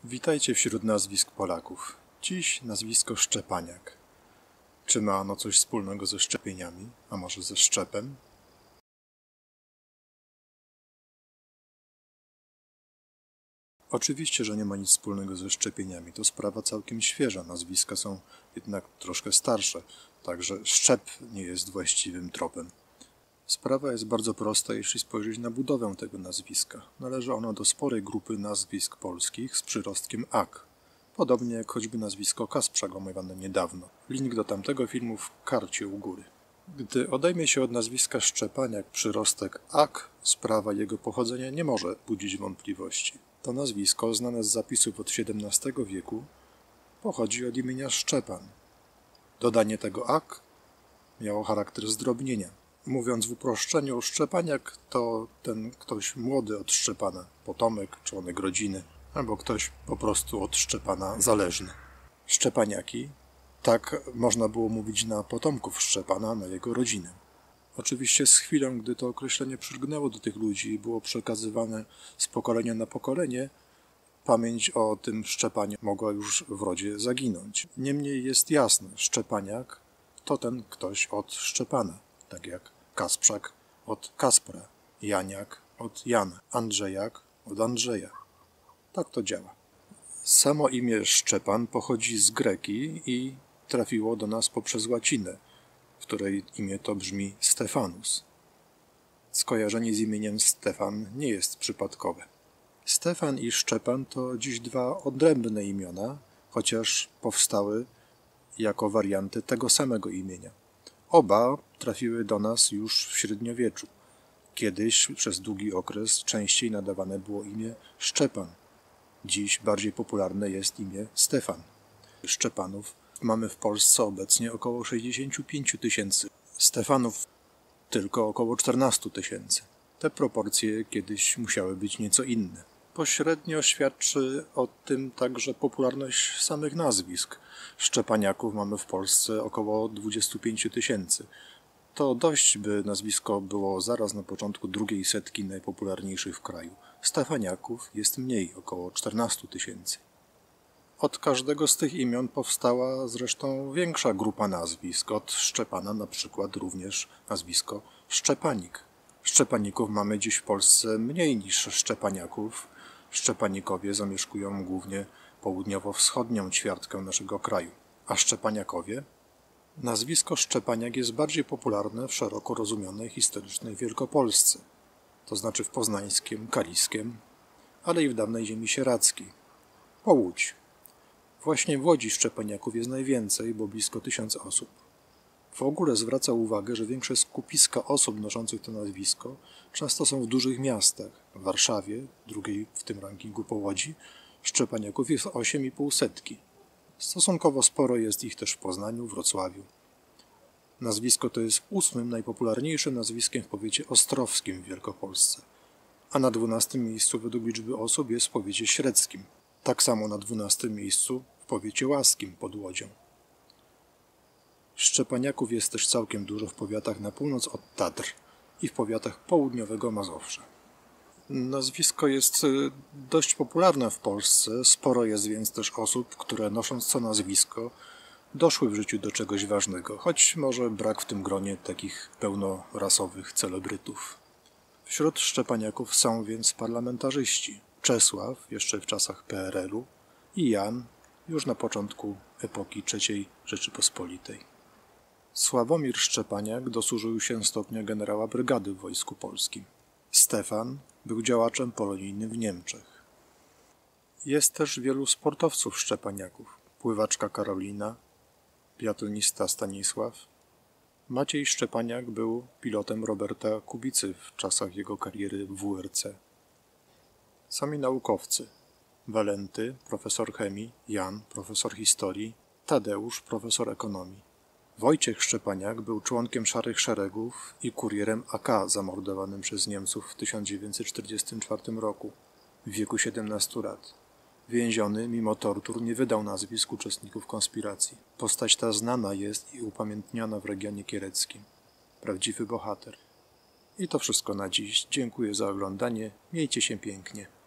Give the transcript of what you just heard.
Witajcie wśród nazwisk Polaków. Dziś nazwisko Szczepaniak. Czy ma ono coś wspólnego ze szczepieniami, a może ze szczepem? Oczywiście, że nie ma nic wspólnego ze szczepieniami. To sprawa całkiem świeża. Nazwiska są jednak troszkę starsze, także szczep nie jest właściwym tropem. Sprawa jest bardzo prosta, jeśli spojrzeć na budowę tego nazwiska. Należy ono do sporej grupy nazwisk polskich z przyrostkiem -ak. Podobnie jak choćby nazwisko Kasprzak omawiane niedawno. Link do tamtego filmu w karcie u góry. Gdy odejmie się od nazwiska Szczepaniak przyrostek -ak, sprawa jego pochodzenia nie może budzić wątpliwości. To nazwisko, znane z zapisów od XVII wieku, pochodzi od imienia Szczepan. Dodanie tego -ak miało charakter zdrobnienia. Mówiąc w uproszczeniu, Szczepaniak to ten ktoś młody od Szczepana, potomek, członek rodziny, albo ktoś po prostu od Szczepana zależny. Szczepaniaki, tak można było mówić na potomków Szczepana, na jego rodzinę. Oczywiście z chwilą, gdy to określenie przylgnęło do tych ludzi i było przekazywane z pokolenia na pokolenie, pamięć o tym Szczepanie mogła już w rodzie zaginąć. Niemniej jest jasne, Szczepaniak to ten ktoś od Szczepana, tak jak Kasprzak od Kaspra, Janiak od Jana, Andrzejak od Andrzeja. Tak to działa. Samo imię Szczepan pochodzi z greki i trafiło do nas poprzez łacinę, w której imię to brzmi Stefanus. Skojarzenie z imieniem Stefan nie jest przypadkowe. Stefan i Szczepan to dziś dwa odrębne imiona, chociaż powstały jako warianty tego samego imienia. Oba trafiły do nas już w średniowieczu. Kiedyś, przez długi okres, częściej nadawane było imię Szczepan. Dziś bardziej popularne jest imię Stefan. Szczepanów mamy w Polsce obecnie około 65 000. Stefanów tylko około 14 000. Te proporcje kiedyś musiały być nieco inne. Pośrednio świadczy o tym także popularność samych nazwisk. Szczepaniaków mamy w Polsce około 25 000. To dość, by nazwisko było zaraz na początku drugiej setki najpopularniejszych w kraju. Stefaniaków jest mniej, około 14 000. Od każdego z tych imion powstała zresztą większa grupa nazwisk. Od Szczepana na przykład również nazwisko Szczepanik. Szczepaników mamy dziś w Polsce mniej niż Szczepaniaków. Szczepanikowie zamieszkują głównie południowo-wschodnią ćwiartkę naszego kraju. A Szczepaniakowie? Nazwisko Szczepaniak jest bardziej popularne w szeroko rozumianej historycznej Wielkopolsce, to znaczy w poznańskiem, kaliskiem, ale i w dawnej ziemi sieradzkiej. Po Łódź. Właśnie w Łodzi Szczepaniaków jest najwięcej, bo blisko 1000 osób. W ogóle zwraca uwagę, że większe skupiska osób noszących to nazwisko często są w dużych miastach. W Warszawie, drugiej w tym rankingu po Łodzi, Szczepaniaków jest 8,5 setki. Stosunkowo sporo jest ich też w Poznaniu, Wrocławiu. Nazwisko to jest 8. najpopularniejszym nazwiskiem w powiecie ostrowskim w Wielkopolsce, a na 12. miejscu według liczby osób jest w powiecie średzkim. Tak samo na 12. miejscu w powiecie łaskim pod Łodzią. Szczepaniaków jest też całkiem dużo w powiatach na północ od Tatr i w powiatach południowego Mazowsza. Nazwisko jest dość popularne w Polsce, sporo jest więc też osób, które nosząc to nazwisko doszły w życiu do czegoś ważnego, choć może brak w tym gronie takich pełnorasowych celebrytów. Wśród Szczepaniaków są więc parlamentarzyści. Czesław, jeszcze w czasach PRL-u, i Jan, już na początku epoki III Rzeczypospolitej. Sławomir Szczepaniak dosłużył się stopnia generała brygady w Wojsku Polskim. Stefan był działaczem polonijnym w Niemczech. Jest też wielu sportowców Szczepaniaków. Pływaczka Karolina, biatlonista Stanisław. Maciej Szczepaniak był pilotem Roberta Kubicy w czasach jego kariery w WRC. Sami naukowcy: Walenty, profesor chemii, Jan, profesor historii, Tadeusz, profesor ekonomii. Wojciech Szczepaniak był członkiem Szarych Szeregów i kurierem AK zamordowanym przez Niemców w 1944 roku, w wieku 17 lat. Więziony, mimo tortur, nie wydał nazwisk uczestników konspiracji. Postać ta znana jest i upamiętniana w regionie kiereckim. Prawdziwy bohater. I to wszystko na dziś. Dziękuję za oglądanie. Miejcie się pięknie.